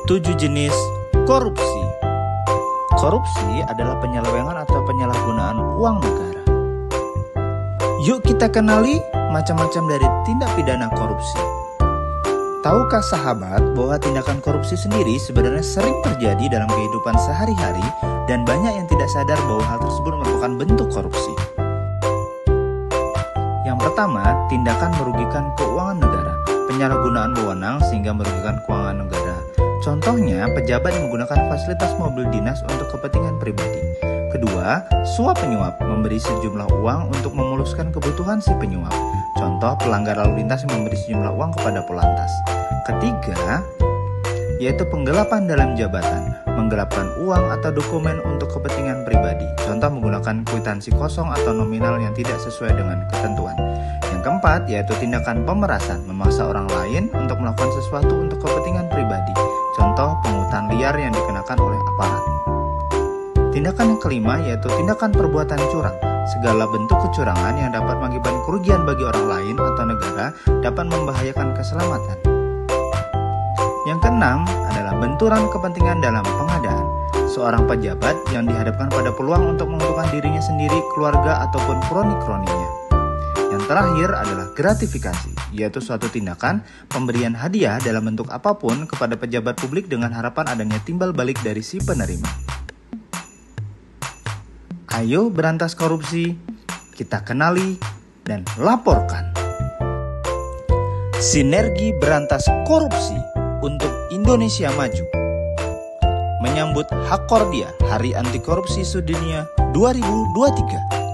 7 jenis korupsi. Korupsi adalah penyelewengan atau penyalahgunaan uang negara. Yuk kita kenali macam-macam dari tindak pidana korupsi. Tahukah sahabat bahwa tindakan korupsi sendiri sebenarnya sering terjadi dalam kehidupan sehari-hari dan banyak yang tidak sadar bahwa hal tersebut merupakan bentuk korupsi. Yang pertama, tindakan merugikan keuangan negara. Penyalahgunaan wewenang sehingga merugikan keuangan negara. Contohnya, pejabat yang menggunakan fasilitas mobil dinas untuk kepentingan pribadi. Kedua, suap penyuap, memberi sejumlah uang untuk memuluskan kebutuhan si penyuap. Contoh, pelanggar lalu lintas yang memberi sejumlah uang kepada polantas. Ketiga, yaitu penggelapan dalam jabatan, menggelapkan uang atau dokumen untuk kepentingan pribadi. Contoh, menggunakan kwitansi kosong atau nominal yang tidak sesuai dengan ketentuan. Yang keempat, yaitu tindakan pemerasan, memaksa orang lain untuk melakukan sesuatu untuk kepentingan pribadi. Contoh, pungutan liar yang dikenakan oleh aparat. Tindakan yang kelima yaitu tindakan perbuatan curang. Segala bentuk kecurangan yang dapat mengakibatkan kerugian bagi orang lain atau negara dapat membahayakan keselamatan. Yang keenam adalah benturan kepentingan dalam pengadaan. Seorang pejabat yang dihadapkan pada peluang untuk menguntungkan dirinya sendiri, keluarga, ataupun kroni-kroninya. Yang terakhir adalah gratifikasi, yaitu suatu tindakan pemberian hadiah dalam bentuk apapun kepada pejabat publik dengan harapan adanya timbal balik dari si penerima. Ayo berantas korupsi, kita kenali dan laporkan. Sinergi berantas korupsi untuk Indonesia maju. Menyambut Hakordia, Hari Anti Korupsi Sedunia 2023.